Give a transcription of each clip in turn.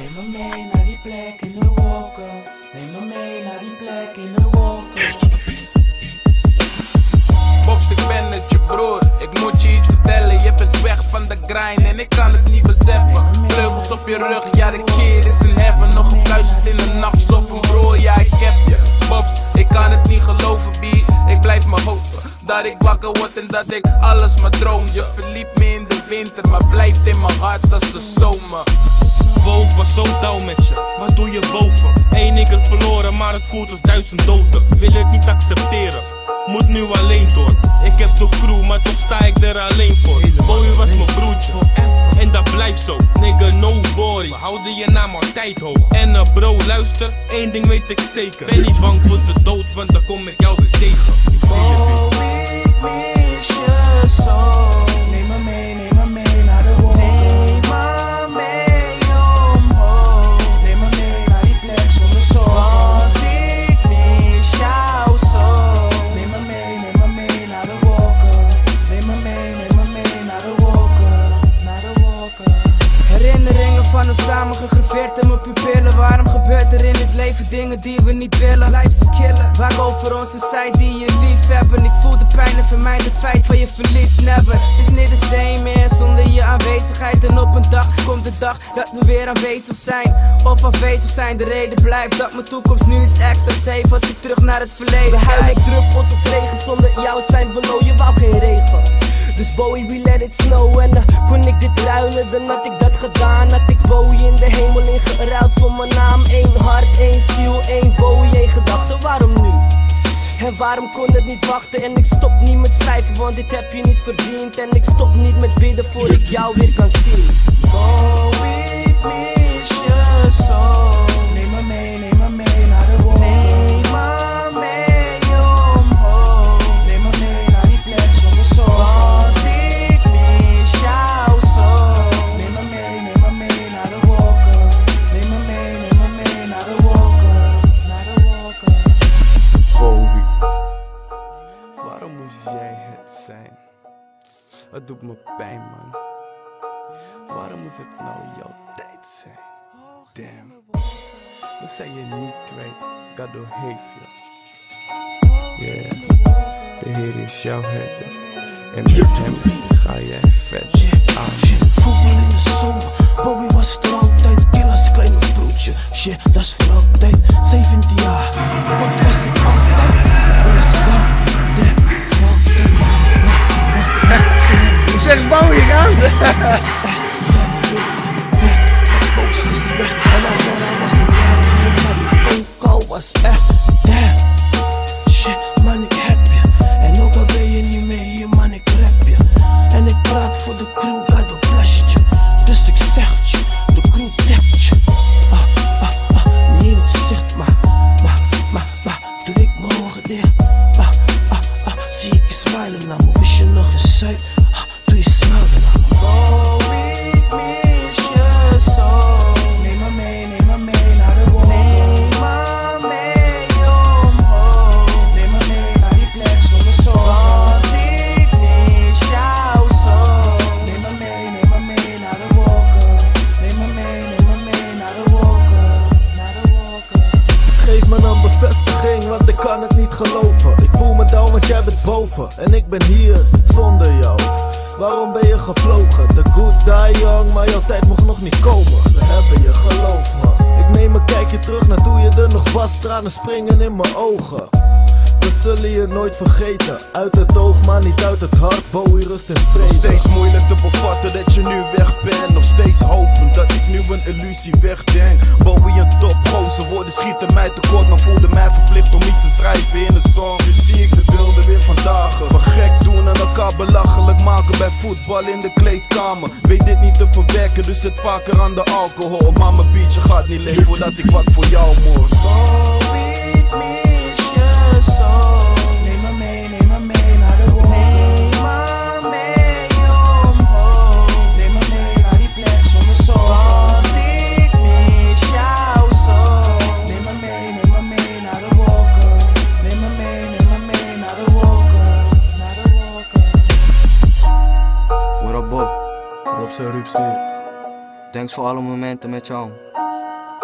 Neem me mee naar die plek in de wolken. Neem me mee naar die plek in de wolken. Box, ik ben het je broer. Ik moet je iets vertellen. Je bent weg van de grind en ik kan het niet beseffen. Vleugels op je rug, ja de keer is in heaven. Nog gefluisterd in de nacht of een bro, ja ik heb je. Bobs, ik kan het niet geloven, B. Ik blijf maar hopen dat ik wakker word en dat ik alles maar droom. Je verliet me in de winter, maar blijft in mijn hart als de zomer. Wolf was zo down met je, wat doe je boven? Eén nigger verloren, maar het voelt als 1000 doden. Wil het niet accepteren, moet nu alleen door. Ik heb de crew, maar toch sta ik er alleen voor. Boy was mijn broertje, en dat blijft zo. Nigga, no worry, we houden je naam altijd hoog. En bro, luister, één ding weet ik zeker. Ben niet bang voor de dood, want dan kom ik jou weer tegen. Ik zie je weer. Ik mis je zo. Neem me mee naar de wolken. Neem me mee omhoog. Neem me mee naar die plek zonder zorgen. Want ik mis jou zo. Neem me mee naar de wolken. Neem me mee naar de wolken. Naar de wolken. Herinneringen van ons samen gegraveerd in mijn pupillen. Waarom gebeurt er in het leven dingen die we niet willen? Life's a killer. Waar over onze zij die je lief hebben. Ik voel de pijn en vermijd het feit van je verlies. Never, het is niet de same meer zonder je aanwezigheid. En op een dag komt de dag dat we weer aanwezig zijn. Of afwezig zijn, de reden blijft dat mijn toekomst nu iets extra safe. Als ik terug naar het verleden kijk. Ik druppels als regen, zonder jou zijn we low. Je wou geen regen. Dus Bowie, we let it snow. En dan kon ik dit ruilen, dan had ik dat gedaan. Had ik Bowie in de hemel ingeruild voor mijn naam. Eén hart, één ziel, één Bowie, één gedachte. Waarom nu? En waarom kon het niet wachten? En ik stop niet met schrijven, want dit heb je niet verdiend. En ik stop niet met bidden voor ik jou weer kan zien. Bowie, ik mis je zo. Neem me mee naar de wolken. Neem me mee omhoog. Neem me mee naar die plek zonder zorgen. Want ik mis jou zo. Neem me mee naar de wolken. Neem me mee naar de wolken. Naar de wolken. Bowie, waarom moest jij het zijn? Het doet me pijn, man. Waarom moest het nou jouw tijd zijn? Damn. We zijn je niet kwijt. God heeft je. Yeah. De Heer is jouw herder. En met hem ga jij verder aan. Voetbal in de zomer, Bowie was er altijd. Kill als kleine broertje, shit, dat is voor altijd. 17 jaar, wat was het altijd? Ik zeg Bowie, gaan ze! Boos is weg, en hij dacht hij was een bad, maar die phone call was echt damn. Shit, man, ik heb je. En ook al ben je niet mee hier, man, ik rap je. En ik praat voor de crew, God bless je. Dus ik zeg het je, de crew dept je. Niet in het zicht, maar doe ik mijn ogen dicht. Zie ik je smilen naar me, wist je nog eens uit? Doe je smilen naar me. Bowie, ik mis je zo. Neem me mee naar de wolken. Neem me mee omhoog. Neem me mee naar die plek zonder zorgen. Want ik mis jou zo. Neem me mee naar de wolken. Neem me mee naar de wolken. Naar de wolken. Geef me een bevestiging, want ik kan het niet geloven. Ik voel me down, want jij bent boven. En ik ben hier, zonder jou. Waarom ben je gevlogen? The good die young, maar jouw tijd mocht nog niet komen. We hebben je, geloof me. Ik neem een kijkje terug naar toen je er nog was. Tranen springen in mijn ogen. We zullen je nooit vergeten. Uit het oog, maar niet uit het hart. Bowie, rust in vrede. Nog steeds moeilijk te bevatten dat je nu weg bent. Nog steeds hopen dat ik nu een illusie wegdenk. Bowie een topgozer, woorden schieten mij tekort. Maar voelde mij verplicht om iets te schrijven in een song. Nu zie ik de beelden weer vandaag. We gek doen en elkaar belachelijk maken bij voetbal in de kleedkamer. Weet dit niet te verwerken, dus zit vaker aan de alcohol. Maar mijn biertje gaat niet leeg voordat ik wat voor jou moet. Bowie, ik mis je zo. Neem me mee naar de wolken. Neem me mee omhoog. Neem me mee naar die plek zonder zorgen. Want ik mis jou zo. Neem me mee naar de wolken. Neem me mee naar de wolken. Naar de wolken. What up, Bob? Rob zijn Rups hier. Thanks voor alle momenten met jou.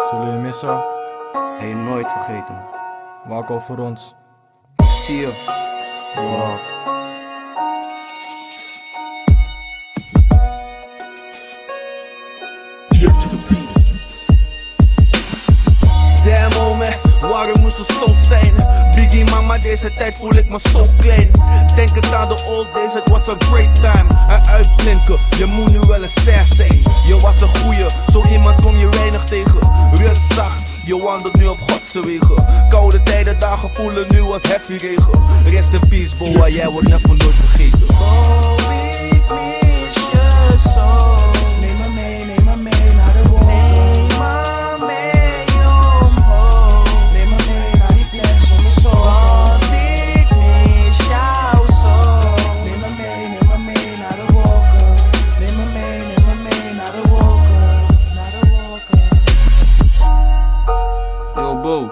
Zullen we je missen? En je nooit vergeten. Waak over ons. Ik zie je. Wow. Damn moment, waarom moest het zo zijn? Biggie mama, deze tijd voel ik me zo klein. Denk het aan de old days, het was een great time. En uitblinken, je moet nu wel een ster zijn. Je was een goeie, zo iemand kom je weinig tegen. Rust zacht, je wandelt nu op Godse wegen. Koude tijden, dagen voelen nu als heavy regen. Rest in peace, boy, jij wordt never nooit vergeten. Oh, ik mis je zo. Neem me mee naar de wolken. Neem me mee omhoog. Neem me mee naar die plek zonder zorgen. Want ik mis jou zo. Neem me mee naar de wolken. Neem me mee naar de wolken. Naar de wolken. Yo Bo,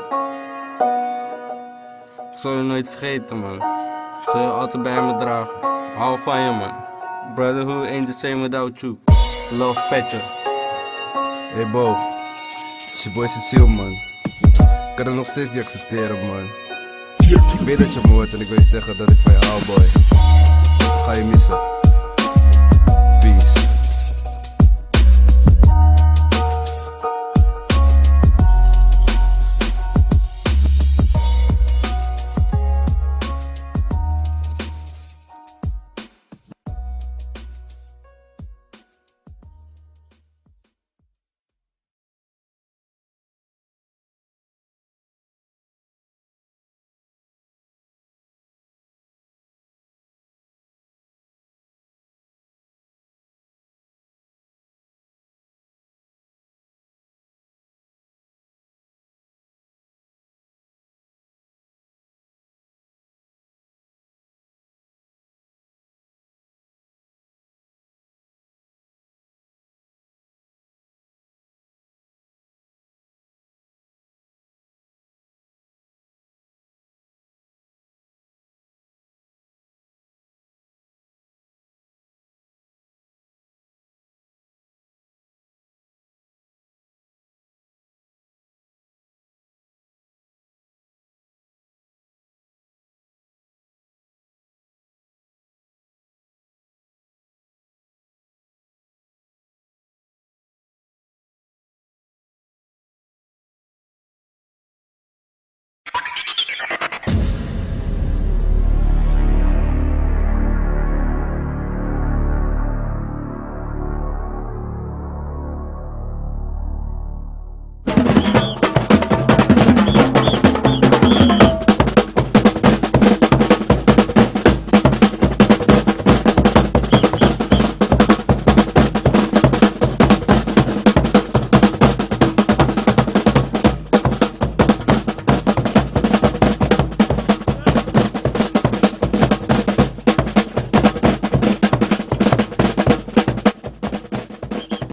ik zal je nooit vergeten man. Ik zal je altijd bij me dragen. Hou van je man. Brotherhood ain't the same without you. Love Petja. Hey Bo, het is je boy Cecile man. Ik kan het nog steeds niet accepteren man. Ik weet dat je me hoort en ik wil je zeggen dat ik van je hou boy. Ik ga je missen.